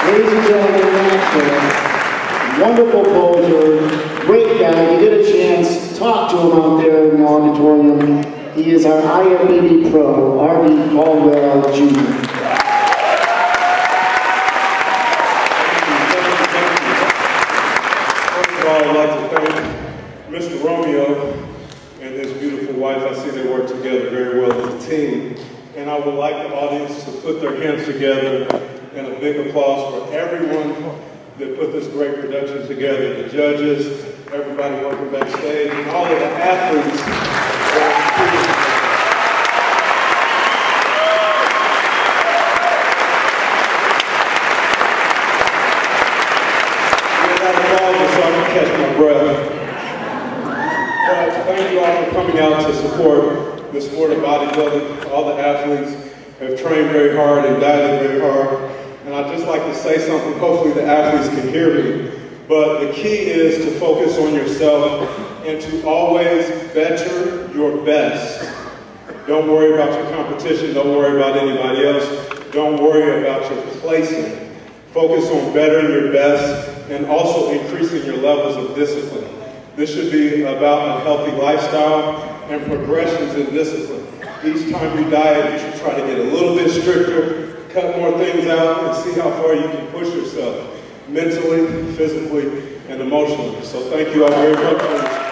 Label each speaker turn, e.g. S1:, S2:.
S1: Ladies and gentlemen, Rochester, wonderful poser, great guy. You get a chance, talk to him out there in the auditorium. He is our IFBB Pro, R.D. Caldwell Jr.
S2: I'd like to thank Mr. Romeo and his beautiful wife. I see they work together very well as a team. And I would like the audience to put their hands together and a big applause for everyone that put this great production together. The judges, everybody working backstage, and all of the athletes. Catch my breath. Thank you all for coming out to support the sport of bodybuilding. All the athletes have trained very hard and dieted very hard. And I'd just like to say something, hopefully the athletes can hear me. But the key is to focus on yourself and to always better your best. Don't worry about your competition, don't worry about anybody else. Don't worry about your placing. Focus on bettering your best and also increasing your levels of discipline. This should be about a healthy lifestyle and progressions in discipline. Each time you diet, you should try to get a little bit stricter, cut more things out, and see how far you can push yourself mentally, physically, and emotionally. So thank you all very much.